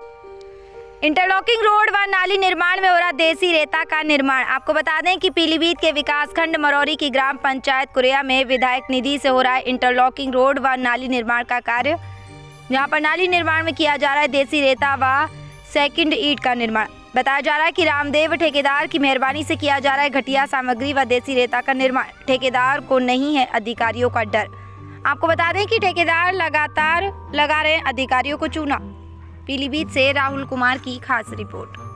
Interlocking road व नाली निर्माण में हो रहा देसी रेता का निर्माण। आपको बता दें कि पीलीभीत के विकासखंड मरौरी की ग्राम पंचायत कुरेया में विधायक निधि से हो रहा है इंटरलॉकिंग रोड व नाली निर्माण का कार्य, जहां पर नाली निर्माण में किया जा रहा है देसी रेता व सेकंड ईंट का निर्माण। बताया जा रहा है कि रामदेव ठेकेदार की मेहरबानी से किया जा रहा है घटिया सामग्री व देसी रेता का निर्माण। ठेकेदार को नहीं है अधिकारियों का डर। आपको बता दें कि ठेकेदार लगातार लगा रहे हैं अधिकारियों को चूना। पीलीभीत से राहुल कुमार की खास रिपोर्ट।